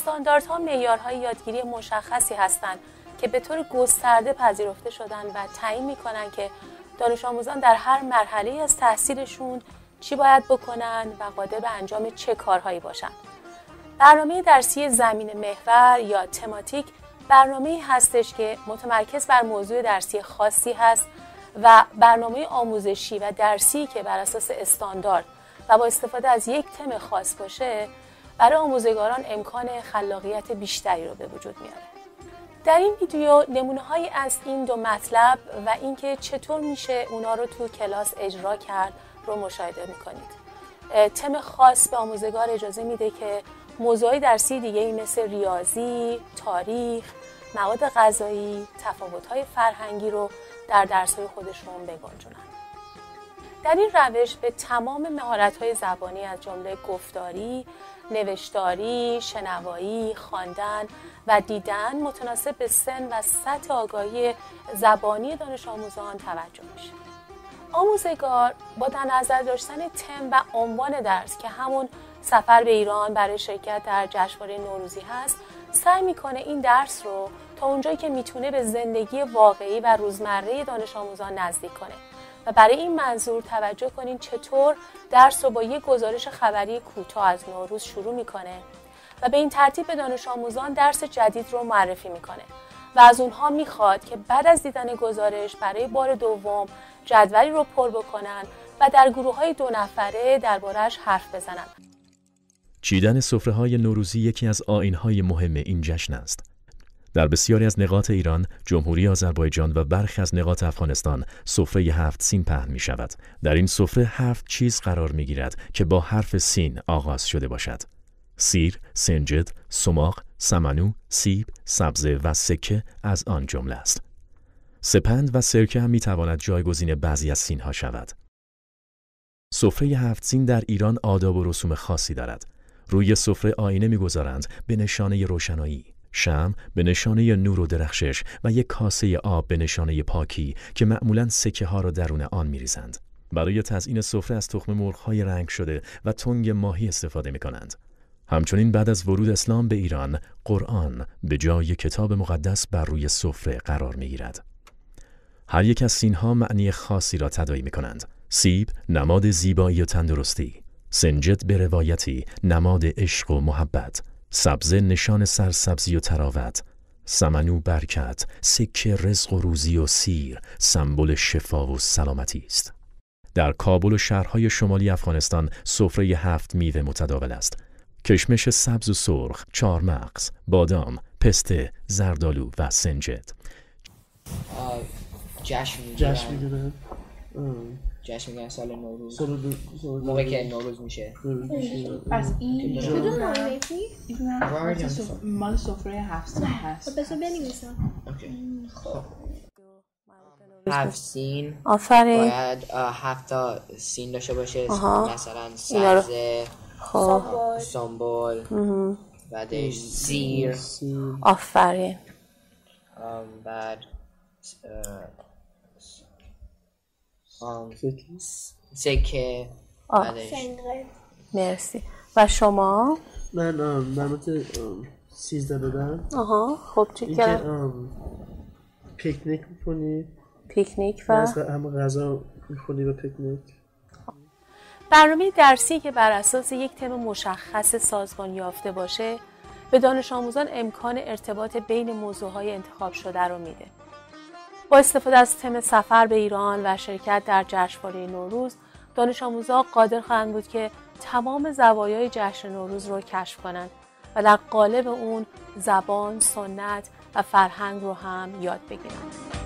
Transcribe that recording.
استانداردها معیارهای یادگیری مشخصی هستند که به طور گسترده پذیرفته شدن و تعیین می‌کنند که دانش آموزان در هر مرحله از تحصیلشون چی باید بکنن و قادر به انجام چه کارهایی باشن. برنامه درسی زمین محور یا تماتیک برنامه‌ای هستش که متمرکز بر موضوع درسی خاصی هست و برنامه آموزشی و درسی که بر اساس استاندارد و با استفاده از یک تم خاص باشه برای آموزگاران امکان خلاقیت بیشتری رو به وجود میاره. در این ویدیو نمونه‌هایی از این دو مطلب و اینکه چطور میشه اونا رو تو کلاس اجرا کرد رو مشاهده میکنید. تم خاص به آموزگار اجازه میده که موضوعی درسی دیگه‌ای مثل ریاضی، تاریخ، مواد غذایی، تفاوت‌های فرهنگی رو در درس‌های خودشون بگنجونن. در این روش به تمام مهارت‌های زبانی از جمله گفتاری، نوشتاری، شنوایی، خواندن و دیدن متناسب به سن و سطح آگاهی زبانی دانش آموزان توجه میشه. آموزگار با در نظر داشتن تم و عنوان درس که همون سفر به ایران برای شرکت در جشنواره نوروزی هست، سعی میکنه این درس رو تا اونجایی که میتونه به زندگی واقعی و روزمره دانش آموزان نزدیک کنه و برای این منظور توجه کنین چطور درس رو با یک گزارش خبری کوتاه از نوروز شروع میکنه و به این ترتیب به دانش آموزان درس جدید رو معرفی میکنه و از اونها میخواد که بعد از دیدن گزارش برای بار دوم جدولی رو پر بکنن و در گروه‌های 2 نفره درباره‌اش حرف بزنن. چیدن سفره‌های نوروزی یکی از آیین‌های مهم این جشن است. در بسیاری از نقاط ایران، جمهوری آذربایجان و برخی از نقاط افغانستان سفره 7 سین پهن می شود. در این سفره 7 چیز قرار می گیرد که با حرف سین آغاز شده باشد. سیر، سنجد، سماق، سمنو، سیب، سبزه و سکه از آن جمله است. سپند و سرکه هم می تواند جایگزین بعضی از سینها شود. سفره 7 سین در ایران آداب و رسوم خاصی دارد. روی سفره آینه می‌گذارند به نشانه روشنایی، شمع به نشانه نور و درخشش و یک کاسه آب به نشانه پاکی که معمولاً سکه ها را درون آن می‌ریزند. برای تزیین سفره از تخم مرغ‌های رنگ شده و تنگ ماهی استفاده می‌کنند. همچنین بعد از ورود اسلام به ایران، قرآن به جای کتاب مقدس بر روی سفره قرار می‌گیرد. هر یک از سین‌ها معنی خاصی را تداعی می‌کنند. سیب نماد زیبایی و تندرستی، سنجد به روایتی نماد عشق و محبت، سبزه نشان سرسبزی و تراوت، سمنو برکت، سکه رزق و روزی و سیر سمبل شفا و سلامتی است. در کابل و شهرهای شمالی افغانستان سفره 7 میوه متداول است. کشمش سبز و سرخ، چهارمغز، بادام، پسته، زردآلو و سنجد. جشن میگن سال نوروز، موقعی که نوروز میشه. پس این کدوم مال سفره 7 سین هست. بذار بنویسم. خب 7 سین آفرین. باید 7 تا سین داشته باشه. مثلا سبزه، سنبل، بعدش سیر. آفرین. بعد سکه. مرسی. و شما؟ من نمت 13 بدم. خب چی کردم؟ پیکنیک میکنی. پیکنیک و همه غذا میخونی و پیکنیک. برنامه درسی که بر اساس یک تم مشخص سازمان یافته باشه به دانش آموزان امکان ارتباط بین موضوعهای انتخاب شده رو میده. با استفاده از تم سفر به ایران و شرکت در جشنواره نوروز، دانش آموزان قادر خواهند بود که تمام زوایای جشن نوروز رو کشف کنند و در قالب اون زبان، سنت و فرهنگ رو هم یاد بگیرند.